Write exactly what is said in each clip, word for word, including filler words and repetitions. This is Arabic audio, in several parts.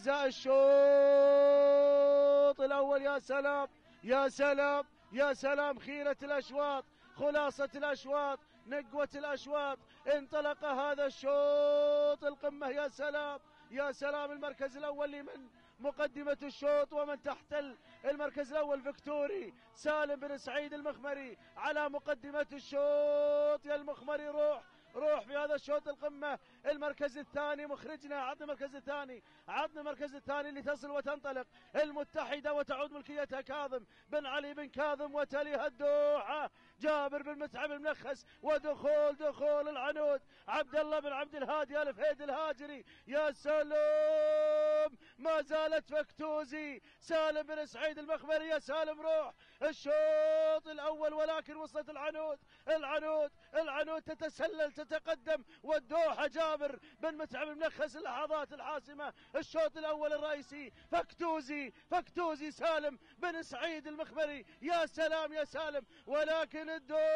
الأعزاء الشوط الأول. يا سلام يا سلام يا سلام، خيرة الأشواط، خلاصة الأشواط، نقوة الأشواط، انطلق هذا الشوط القمة. يا سلام يا سلام، المركز الأول لمن مقدمة الشوط ومن تحت المركز الأول فيكتوري سالم بن سعيد المخمري على مقدمة الشوط. يا المخمري روح روح في هذا الشوط القمة. المركز الثاني مخرجنا، عطنا المركز الثاني، عطنا المركز الثاني لتصل وتنطلق المتحدة وتعود ملكيتها كاظم بن علي بن كاظم، وتليها الدوحة جابر بن متعب المنخس، ودخول دخول العنود عبد الله بن عبد الهادي آل فهيد الهاجري. يا سلام، ما زالت فكتوزي سالم بن سعيد المخمري. يا سالم روح الشوط الأول، ولكن وصلت العنود العنود العنود تتسلل تتقدم، والدوحة جابر بن متعب المنخس. اللحظات الحاسمة الشوط الأول الرئيسي، فكتوزي فكتوزي سالم بن سعيد المخمري. يا سلام يا سالم، ولكن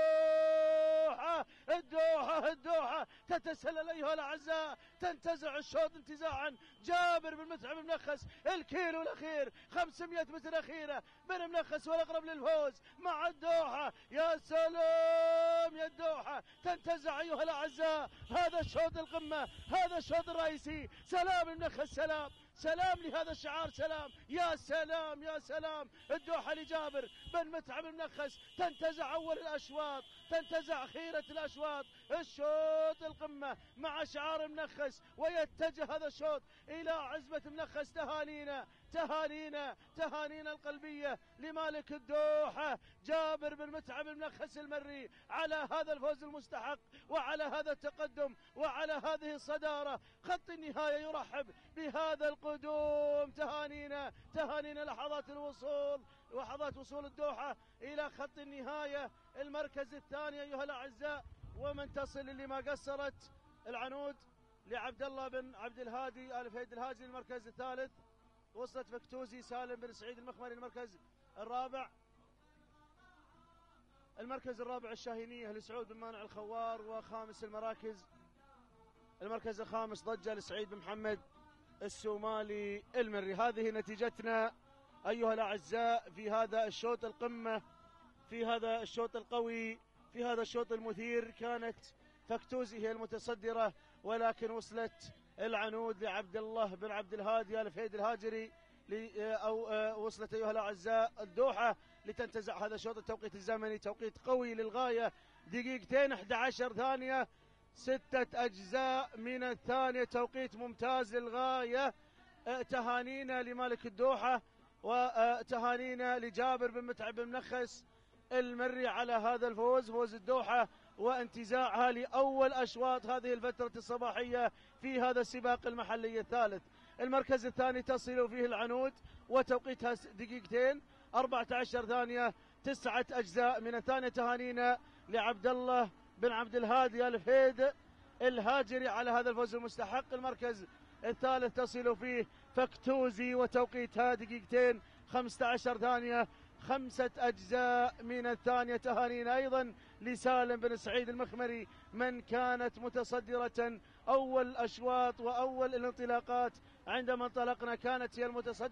الدوحة الدوحة الدوحة تتسلل أيها الأعزاء، تنتزع الشوط انتزاعا. جابر بن متعب المنخس الكيلو الأخير، خمسمائة متر أخيرة بن منخس والأقرب للفوز مع الدوحة. يا سلام يا الدوحة تنتزع أيها الأعزاء هذا الشوط القمة، هذا الشوط الرئيسي. سلام المنخس، سلام سلام لهذا الشعار، سلام يا سلام يا سلام. الدوحة لجابر بن متعب المنخس تنتزع أول الأشواط، تنتزع خيرة الأشواط الشوط القمة مع شعار منخس، ويتجه هذا الشوط إلى عزبة منخس. تهانينا تهانينا تهانينا القلبية لمالك الدوحة جابر بن متعب المنخس المري على هذا الفوز المستحق وعلى هذا التقدم وعلى هذه الصدارة. خط النهاية يرحب بهذا القدوم. تهانينا تهانينا لحظات الوصول، لحظات وصول الدوحة إلى خط النهاية. المركز الثاني أيها الأعزاء، ومن تصل اللي ما قصرت العنود لعبد الله بن عبد الهادي آل فهيد الهاجري. المركز الثالث وصلت فكتوزي سالم بن سعيد المخمري. المركز الرابع المركز الرابع الشاهينية لسعود بن مانع الخوار. وخامس المراكز المركز الخامس ضجة لسعيد بن محمد السومالي المري. هذه نتيجتنا أيها الأعزاء في هذا الشوط القمة، في هذا الشوط القوي، في هذا الشوط المثير. كانت فكتوزي هي المتصدرة، ولكن وصلت العنود لعبد الله بن عبد الهادي آل فهيد الهاجري، أو وصلت أيها الأعزاء الدوحة لتنتزع هذا الشوط. التوقيت الزمني توقيت قوي للغاية، دقيقتين أحد عشر ثانية ستة أجزاء من الثانية، توقيت ممتاز للغاية. تهانينا لمالك الدوحة، وتهانينا لجابر بن متعب بن منخس المري على هذا الفوز، فوز الدوحة وانتزاعها لأول أشواط هذه الفترة الصباحية في هذا السباق المحلي الثالث. المركز الثاني تصل فيه العنود وتوقيتها دقيقتين أربعة عشر ثانية تسعة أجزاء من الثانية. تهانينا لعبد الله بن عبد الهادي آل فهيد الهاجري على هذا الفوز المستحق. المركز الثالث تصل فيه فكتوزي وتوقيتها دقيقتين خمسة عشر ثانية خمسة أجزاء من الثانية. تهانينا أيضا لسالم بن سعيد المخمري من كانت متصدرة أول أشواط وأول الانطلاقات. عندما انطلقنا كانت هي المتصدرة.